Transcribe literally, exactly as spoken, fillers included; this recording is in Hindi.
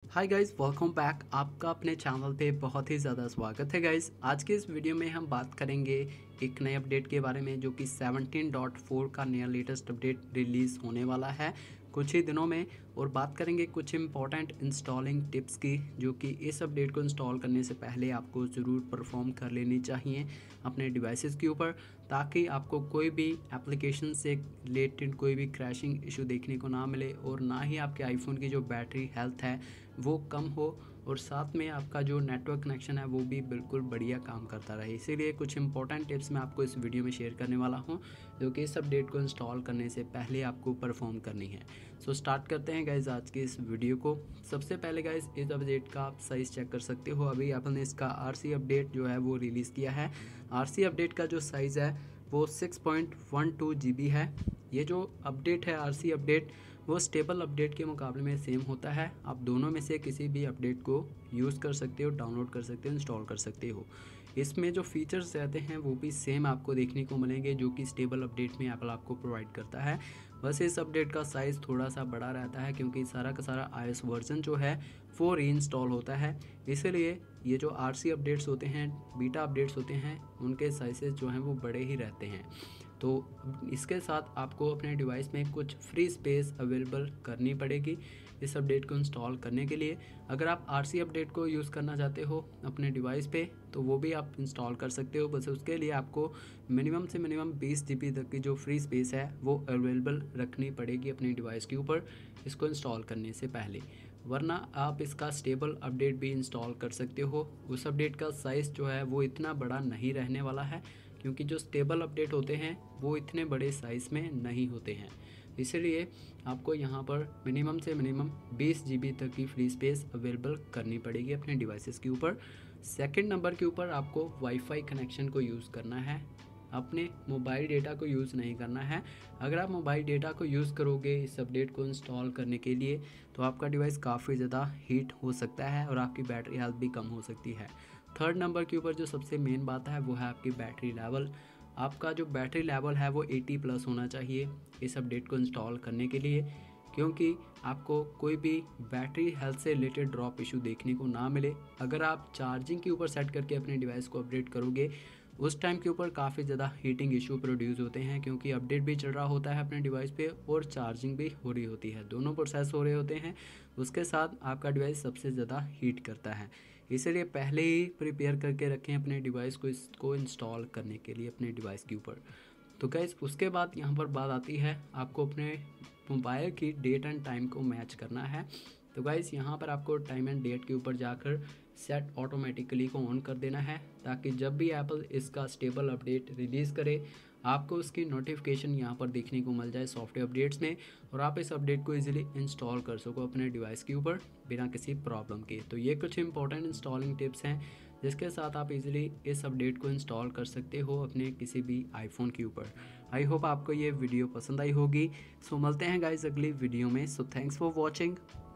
Hi guys, welcome back. आपका अपने चैनल पे बहुत ही ज़्यादा स्वागत है गाइस। आज के इस वीडियो में हम बात करेंगे एक नए अपडेट के बारे में जो कि सेवनटीन पॉइंट फोर का नया लेटेस्ट अपडेट रिलीज़ होने वाला है कुछ ही दिनों में। और बात करेंगे कुछ इंपॉर्टेंट इंस्टॉलिंग टिप्स की जो कि इस अपडेट को इंस्टॉल करने से पहले आपको ज़रूर परफॉर्म कर लेनी चाहिए अपने डिवाइसेस के ऊपर, ताकि आपको कोई भी एप्लीकेशन से रिलेटेड कोई भी क्रैशिंग इशू देखने को ना मिले और ना ही आपके आईफोन की जो बैटरी हेल्थ है वो कम हो और साथ में आपका जो नेटवर्क कनेक्शन है वो भी बिल्कुल बढ़िया काम करता रहे। इसीलिए कुछ इंपॉर्टेंट टिप्स मैं आपको इस वीडियो में शेयर करने वाला हूं जो कि इस अपडेट को इंस्टॉल करने से पहले आपको परफॉर्म करनी है। सो स्टार्ट करते हैं गाइज आज की इस वीडियो को। सबसे पहले गाइज इस अपडेट का आप साइज़ चेक कर सकते हो। अभी एप्पल ने इसका आरसी अपडेट जो है वो रिलीज़ किया है। आरसी अपडेट का जो साइज़ है वो six point one two G B है। ये जो अपडेट है आरसी अपडेट वो स्टेबल अपडेट के मुकाबले में सेम होता है। आप दोनों में से किसी भी अपडेट को यूज़ कर सकते हो, डाउनलोड कर सकते हो, इंस्टॉल कर सकते हो। इसमें जो फीचर्स रहते हैं वो भी सेम आपको देखने को मिलेंगे जो कि स्टेबल अपडेट में एप्पल आपको प्रोवाइड करता है। बस इस अपडेट का साइज़ थोड़ा सा बड़ा रहता है क्योंकि सारा का सारा आईओएस वर्जन जो है वो री इंस्टॉल होता है। इसीलिए ये जो आरसी अपडेट्स होते हैं, बीटा अपडेट्स होते हैं, उनके साइजेस जो हैं वो बड़े ही रहते हैं। तो इसके साथ आपको अपने डिवाइस में कुछ फ्री स्पेस अवेलेबल करनी पड़ेगी इस अपडेट को इंस्टॉल करने के लिए। अगर आप आरसी अपडेट को यूज़ करना चाहते हो अपने डिवाइस पे तो वो भी आप इंस्टॉल कर सकते हो। बस उसके लिए आपको मिनिमम से मिनिमम बीस जी बी तक की जो फ्री स्पेस है वो अवेलेबल रखनी पड़ेगी अपने डिवाइस के ऊपर इसको इंस्टॉल करने से पहले, वरना आप इसका स्टेबल अपडेट भी इंस्टॉल कर सकते हो। उस अपडेट का साइज़ जो है वो इतना बड़ा नहीं रहने वाला है क्योंकि जो स्टेबल अपडेट होते हैं वो इतने बड़े साइज़ में नहीं होते हैं। इसलिए आपको यहाँ पर मिनिमम से मिनिमम बीस जी बी तक की फ्री स्पेस अवेलेबल करनी पड़ेगी अपने डिवाइसेस के ऊपर। सेकंड नंबर के ऊपर आपको वाईफाई कनेक्शन को यूज़ करना है, अपने मोबाइल डेटा को यूज़ नहीं करना है। अगर आप मोबाइल डेटा को यूज़ करोगे इस अपडेट को इंस्टॉल करने के लिए तो आपका डिवाइस काफ़ी ज़्यादा हीट हो सकता है और आपकी बैटरी हेल्थ भी कम हो सकती है। थर्ड नंबर के ऊपर जो सबसे मेन बात है वो है आपकी बैटरी लेवल। आपका जो बैटरी लेवल है वो अस्सी प्लस होना चाहिए इस अपडेट को इंस्टॉल करने के लिए, क्योंकि आपको कोई भी बैटरी हेल्थ से रिलेटेड ड्रॉप इशू देखने को ना मिले। अगर आप चार्जिंग के ऊपर सेट करके अपने डिवाइस को अपडेट करोगे उस टाइम के ऊपर काफ़ी ज़्यादा हीटिंग इशू प्रोड्यूस होते हैं क्योंकि अपडेट भी चल रहा होता है अपने डिवाइस पे और चार्जिंग भी हो रही होती है, दोनों प्रोसेस हो रहे होते हैं। उसके साथ आपका डिवाइस सबसे ज़्यादा हीट करता है। इसलिए पहले ही प्रिपेयर करके रखें अपने डिवाइस को इसको इंस्टॉल करने के लिए अपने डिवाइस के ऊपर। तो गाइस उसके बाद यहाँ पर बात आती है आपको अपने मोबाइल की डेट एंड टाइम को मैच करना है। तो गाइस यहाँ पर आपको टाइम एंड डेट के ऊपर जाकर सेट ऑटोमेटिकली को ऑन कर देना है ताकि जब भी एप्पल इसका स्टेबल अपडेट रिलीज़ करे आपको उसकी नोटिफिकेशन यहाँ पर देखने को मिल जाए सॉफ्टवेयर अपडेट्स में और आप इस अपडेट को इजीली इंस्टॉल कर सको अपने डिवाइस के ऊपर बिना किसी प्रॉब्लम के। तो ये कुछ इंपॉर्टेंट इंस्टॉलिंग टिप्स हैं जिसके साथ आप इजीली इस अपडेट को इंस्टॉल कर सकते हो अपने किसी भी आईफोन के ऊपर। आई होप आपको ये वीडियो पसंद आई होगी। सो मिलते हैं गाइस अगली वीडियो में। So thanks for watching.